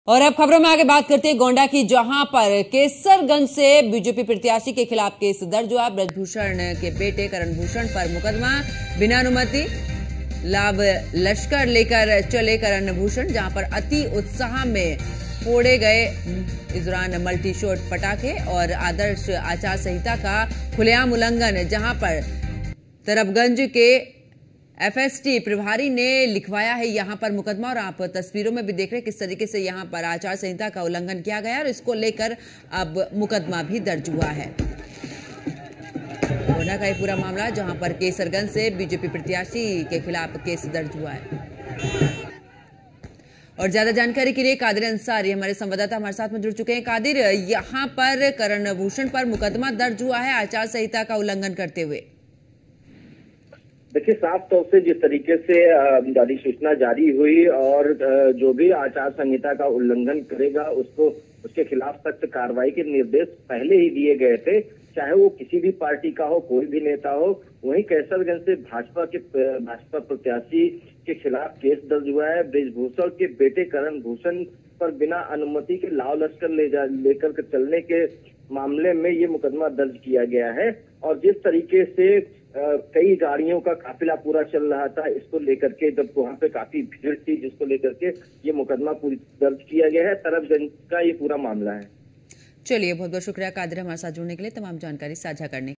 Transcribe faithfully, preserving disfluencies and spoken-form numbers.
और अब खबरों में आगे बात करते हैं गोंडा की, जहां पर केसरगंज से बीजेपी प्रत्याशी के खिलाफ केस दर्ज हुआ। ब्रजभूषण के बेटे करण भूषण पर मुकदमा, बिना अनुमति लाभ लश्कर लेकर चले करण भूषण, जहां पर अति उत्साह में फोड़े गए इस दौरान मल्टी शॉट पटाखे और आदर्श आचार संहिता का खुलेआम उल्लंघन, जहां पर तरबगंज के एफएसटी प्रभारी ने लिखवाया है यहां पर मुकदमा। और आप तस्वीरों में भी देख रहे हैं किस तरीके से यहां पर आचार संहिता का उल्लंघन किया गया और इसको लेकर अब मुकदमा भी दर्ज हुआ है। गोंडा का ये पूरा मामला, जहां पर केसरगंज से बीजेपी प्रत्याशी के खिलाफ केस दर्ज हुआ है। और ज्यादा जानकारी के लिए कादिर अंसारी हमारे संवाददाता हमारे साथ में जुड़ चुके हैं। कादिर, यहां पर करण भूषण पर मुकदमा दर्ज हुआ है आचार संहिता का उल्लंघन करते हुए। देखिए, साफ तौर से जिस तरीके से अधिसूचना जारी हुई और जो भी आचार संहिता का उल्लंघन करेगा उसको उसके खिलाफ सख्त कार्रवाई के निर्देश पहले ही दिए गए थे, चाहे वो किसी भी पार्टी का हो, कोई भी नेता हो। वहीं कैसरगंज से भाजपा के भाजपा प्रत्याशी के खिलाफ केस दर्ज हुआ है। ब्रजभूषण के बेटे करण भूषण पर बिना अनुमति के लाव लश्कर ले जा लेकर के चलने के मामले में ये मुकदमा दर्ज किया गया है। और जिस तरीके से आ, कई गाड़ियों का काफिला पूरा चल रहा था, इसको लेकर के जब वहां पे काफी भीड़ थी, जिसको लेकर के ये मुकदमा पूरी दर्ज किया गया है। तरबगंज का ये पूरा मामला है। चलिए, बहुत बहुत शुक्रिया कादिर हमारे साथ जुड़ने के लिए, तमाम जानकारी साझा करने